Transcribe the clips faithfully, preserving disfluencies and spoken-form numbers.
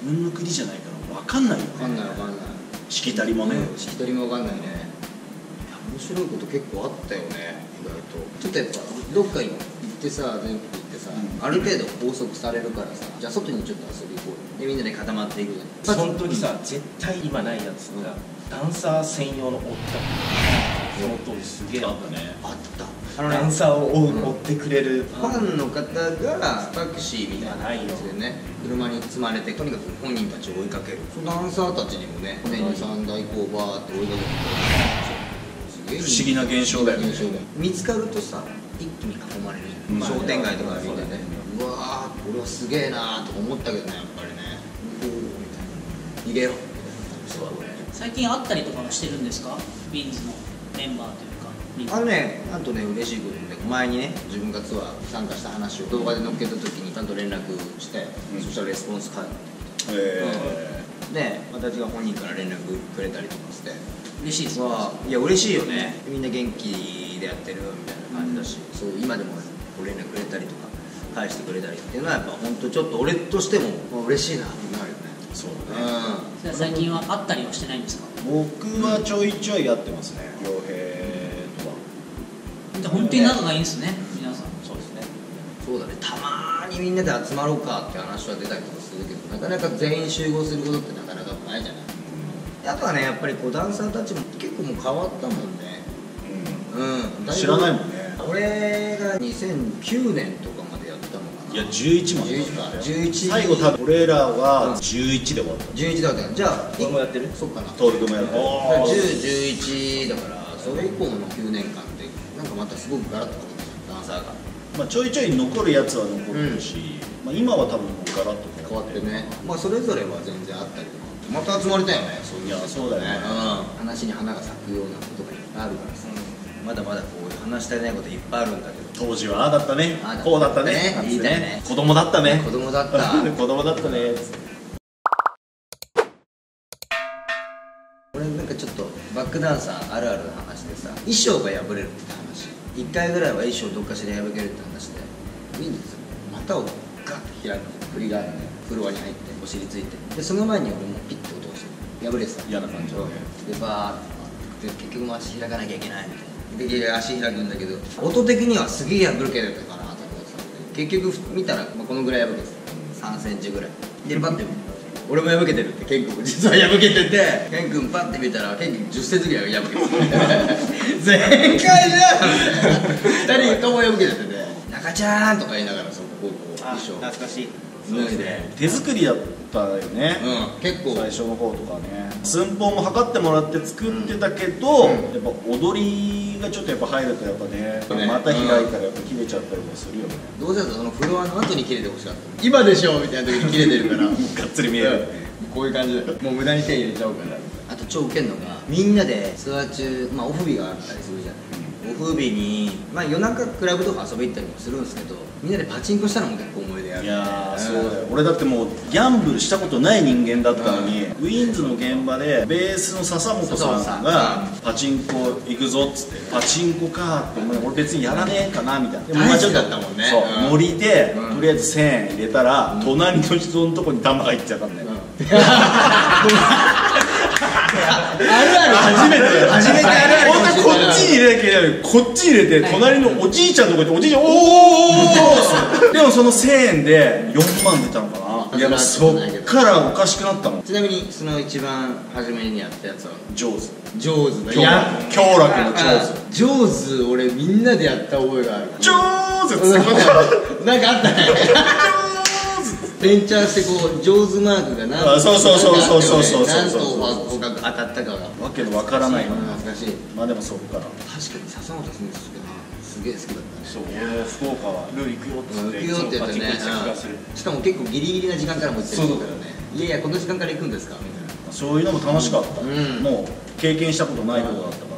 分の国じゃないから分かんないよね。 分かんない分かんない。 しきたりもね、 しきたりも分かんないね。いや面白いこと結構あったよね、意外と。ちょっとやっぱどっかに行ってさ、全国行ってさ、うん、ある程度拘束されるからさ、じゃあ外にちょっと遊び行こうでみんなで固まっていくじゃん。 その時さ、絶対今ないやつが、うん、ダンサー専用の追ったその当時すげえあったね。 あったあの、ね、ダンサーを追う、うん、追ってくれるファンの方がタクシーみたいな感じでね、車に積まれてとにかく本人たちを追いかける。そのダンサーたちにもね、船にさんだいこうバーって追いかけて、 不思議な現象だよね。 見つかるとさ、一気に囲まれる。商店街とか歩いてね、うわー俺はすげえなーとか思ったけどね、やっぱりね、おおみたいな、逃げようみたいな。 最近会ったりとかもしてるんですか、ウィンズのメンバーというか。 あのね、なんとね、嬉しいことで、前にね、自分がツアー参加した話を動画で載っけた時にちゃんと連絡して、うん、そしたらレスポンス返ってきて、えー、で、私が本人から連絡くれたりとかして嬉しいですね。 いや嬉しいよね。みんな元気でやってるみたいな感じだし、うん、そう今でも連絡くれたりとか返してくれたりっていうのはやっぱ本当ちょっと俺としても嬉しいなってなるよね。 そうだね。 うん、最近は会ったりはしてないんですか？ 僕はちょいちょいやってますね。良平とは。 本当に仲がいいんですね、皆さん。 そうですね。 そうだね。たまにみんなで集まろうかって話は出たりとかするけど、なかなか全員集合することってなかなかないじゃない。うん、あとはね、やっぱりこうダンサーたちも結構もう変わったもんね。うん。うん。 知らないもんね。 俺がにせんきゅうねんとかまでやったのかな。 いやじゅういちまでじゅういちかじゅういち最後多分俺らはじゅういちで終わった。 じゅういちだったよ。じゃあ俺もやってる。 そっかな。 トール君もやってる。 じゅう、じゅういちだからそれ以降のきゅうねんかんでなんかまたすごくガラッと変わったダンサーが。 まあちょいちょい残るやつは残るし、まあ今は多分もうガラッと変わってね。まあそれぞれは全然あったりとか。また集まりたいよね。 いやそうだよね。 話に花が咲くようなことがいっぱいあるからさ。まだまだこう話したいないこといっぱいあるんだけど、 当時はああだったね、こうだったね、 言いたいね。 子供だったね、 子供だった子供だったね。 俺なんかちょっとバックダンサーあるあるの話でさ、衣装が破れるって話、いっかいぐらいは衣装どっかしら破けるって話で、ウィンズ股をガッと開く振りがあるんで、フロアに入ってお尻ついて、でその前に俺もピッと落として破れてた。 嫌な感じだね。 でバーってで結局も足開かなきゃいけないみたいな。で足開くんだけど、音的にはすげえ破けてたかなと思ってたんで、結局見たら、まあ、このぐらい破けてた、さんセンチぐらいでパッて俺も破けてるって、ケン君も実は破けてて、ケン君パッて見たらケン君じゅっセンチぐらい破けてて全開じゃんふたりとも破けててね、中ちゃーんとか言いながらそここう衣装懐かしい。 そうですね、手作りだったよね。 うん、結構最初の方とかね、寸法も測ってもらって作ってたけど、うん、やっぱ踊りがちょっとやっぱ入るとやっぱね、ね、また開いたらやっぱ切れちゃったりもするよね。 どうせだとそのフロアの後に切れてほしかった。今でしょみたいな時に切れてるからがっつり見える、 うん、こういう感じでもう無駄に手入れちゃおうかな。あと超ウケんのが、みんなでツアー中、まあオフ日があったりするじゃない、うん、オフ日に、まあ、夜中クラブとか遊び行ったりもするんですけど、みんなでパチンコしたのも結構思い出ある。 いやー、そうだよ。俺だってもうギャンブルしたことない人間だったのに、ウィンズの現場でベースの笹本さんがパチンコ行くぞっつって、パチンコかって、俺別にやらねえかなみたいな、でも大好きだったもんね。 そう、ノリでとりあえずせんえん入れたら隣の人のとこに玉が入っちゃったんだよ。 あるある初めて初めてあるある。 本当こっちに入れなきゃいけないのに、こっちに入れて隣のおじいちゃんのとこ行って、おじいちゃんおおでもそのせんえんでよんまん出たのかな。いやそっからおかしくなったもん。 ちなみにその一番初めにやったやつはジョーズ。 ジョーズだ。や強楽のジョーズ。 ジョーズ俺みんなでやった覚えがある。 ジョーズなんかあったね。ベンチャーしてこうジョーズマークが何とそうそうそうそうそうそう何と捕獲当たったかがわけのわからないよね。 懐かしい。 まあでもそっから確かに笹本さんすげえ好きだったね。 そう、俺福岡はルー行くよっつって行くよって言ってね。しかも結構ギリギリな時間からも行ってるからね。いやいやこの時間から行くんですかみたいな。 そういうのも楽しかった。もう経験したことないことだったから。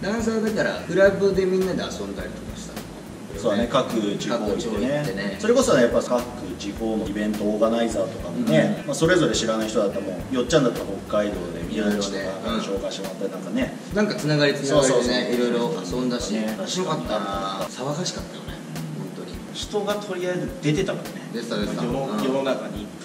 ダンサーだからクラブでみんなで遊んだりとかしたの。 そうだね、各地方行ってね。それこそね、やっぱ各地方のイベントオーガナイザーとかもね、まあそれぞれ知らない人だったらもうよっちゃんだったら北海道で宮地とか紹介してもらったりなんかね、 なんかつながりつながりでね、いろいろ遊んだし、面白かったな。騒がしかったよね、本当に。 人がとりあえず出てたもんね。 出てた出てた。 世の中にいっぱいいたもんね。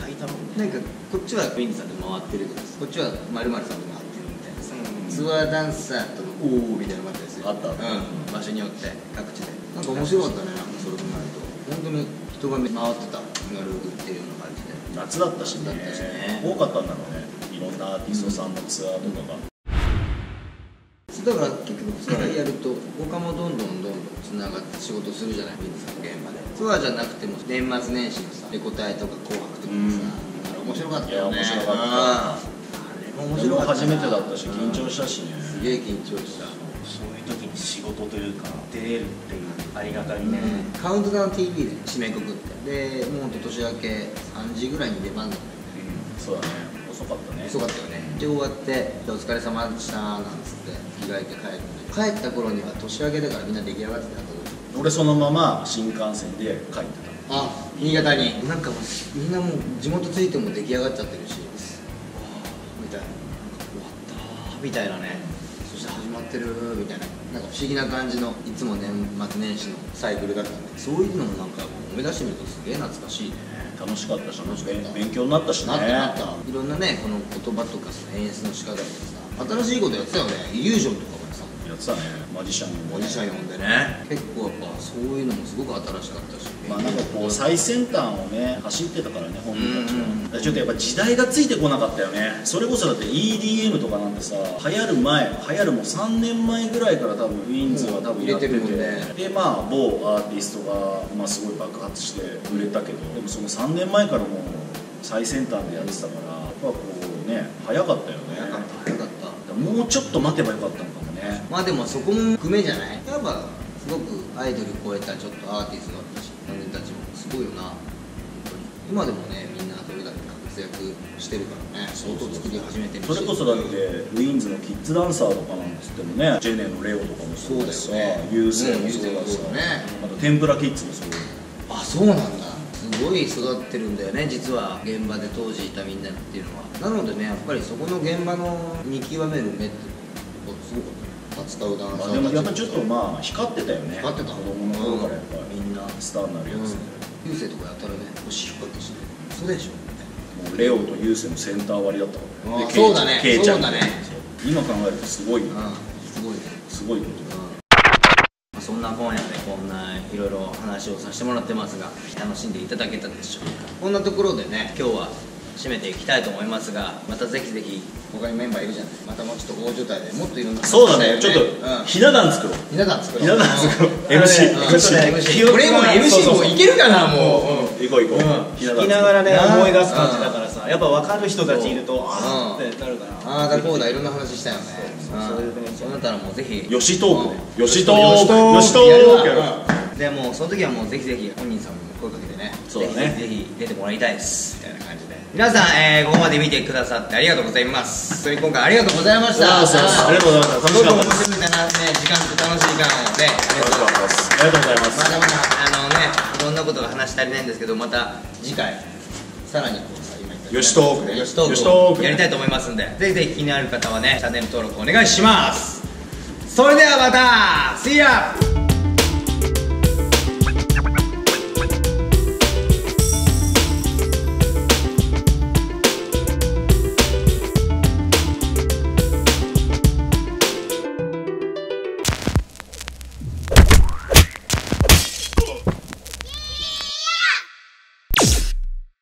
なんかこっちはウィンズさんで回ってるけどこっちはまるまるさんで回ってるみたいなさ、ツアーダンサーとのおーみたいなのもあったりする。 あったあった、 うん、場所によって各地でなんか面白かったね。なんかそれ考えると本当に人が回ってたアナログっていうような感じで夏だったしね、 だったしね多かったんだろうね、いろんなアーティストさんのツアーとかが、 だから結局ツアーやると他もどんどんどんどんつながって仕事するじゃない、ウィンズさんの現場で。ツアーじゃなくても年末年始のさレコ大とか紅白とかでさ、あれ面白かったよね。 いや面白かった。 あれも面白かった。 初めてだったし緊張したしね、 すげえ緊張した。 そういう時に仕事というか出れるっていうありがたいね、 うん、カウントダウン ティーブイ で締めくくってでもうほんと年明けさんじぐらいに出番だったよね、 うん、そうだね、遅かったね。 遅かったよね。で終わって「お疲れ様でした」なんつって着替えて帰る。帰った頃には年明けだからみんな出来上がってたと。 俺そのまま新幹線で帰ってた。 あ、新潟になんかもうみんなもう地元着いても出来上がっちゃってるし、みたいな、終わったみたいなね、そして始まってるみたいな、なんか不思議な感じのいつも年末年始のサイクルだったんで、そういうのもなんか思い出してみるとすげえ懐かしいね。 楽しかったし、 楽しかった勉強になったしね。 なったなった。いろんなねこの言葉とかその演出の仕方とかさ、新しいことやってたよね。イリュージョンとかもさやってたね、マジシャンマジシャン呼んでね、結構やっぱそういうのもすごく新しかったし、 まあなんかこう最先端をね走ってたからね、本人たちは。ちょっとやっぱ時代がついてこなかったよね。それこそだって イーディーエム とかなんてさ、流行る前流行るもうさんねんまえぐらいから多分ウィンズは多分やってて、 入れてるもんね。 でまあ某アーティストが、まあ、すごい爆発して売れたけど、でもそのさんねんまえからもう最先端でやってたからやっぱこうね早かったよね。 早かった早かった。 もうちょっと待てばよかったのかもね。 まあでもそこも含めじゃない、やっぱすごくアイドル超えたちょっとアーティストだったし、本人たちもすごいよな、本当に。今でもねみんなそれだけ活躍してるからね、相当作り始めてるし、 それこそだってウィンズのキッズダンサーとかなんつってもね、ジェネのレオとかもそうだしさ、ユーセイもそうだしさ、あと天ぷらキッズもそう。 あ、そうなんだ。すごい育ってるんだよね実は現場で当時いたみんなっていうのは。なのでねやっぱりそこの現場の見極める目ってすごかった。扱うダンサーたち、 まあでもやっぱちょっとまあ光ってたよね。 光ってた。 子供の頃からやっぱりみんなスターになるやつで、 ユーセイとかやったらね星光ってしてそうでしょみたいな。 もうレオとユーセイのセンター割りだったからね。 あ、そうだね、 ケイちゃんそうだね。 今考えるとすごいよ、 すごいね、 すごいことだ。 そんな今夜でこんないろいろ話をさせてもらってますが、楽しんでいただけたでしょうか。こんなところでね今日は締めていきたいと思いますが、またぜひぜひ他にメンバーいるじゃない、またもうちょっと大所帯でもっといろんな話そうだね、ちょっとうんひな壇作ろう。 ひな壇作ろう。 ひな壇作ろう。エムシーうんエムシーエムシー これも エムシー もいけるかな、もう。 行こう行こう。 聞きながらね思い出す感じだからさ、やっぱ分かる人たちいるとあーってなるから、 ああだこうだいろんな話したよね。 そういうふうにそうなったらもうぜひよしトークね。よしトよしトークーク。よしトやるわークやろう。 でもうその時はもうぜひぜひ本人さんにも声かけてね、 そうだねぜひぜひ出てもらいたいですみたいな感じで、皆さん、えー、ここまで見てくださってありがとうございます。それ今回ありがとうございました。 そうそうそうありがとうございました。 すごく面楽しかったです。 白いなね時間と楽しい時間でありがとうございます。 ありがとうございます。 まだまだあのねいろんなことが話し足りないんですけど、また次回さらにこうさ今言ったよしトークねよしトよしトークねークをやりたいと思いますんで、ぜひぜひ気になる方はねチャンネル登録お願いします。それではまた See ya!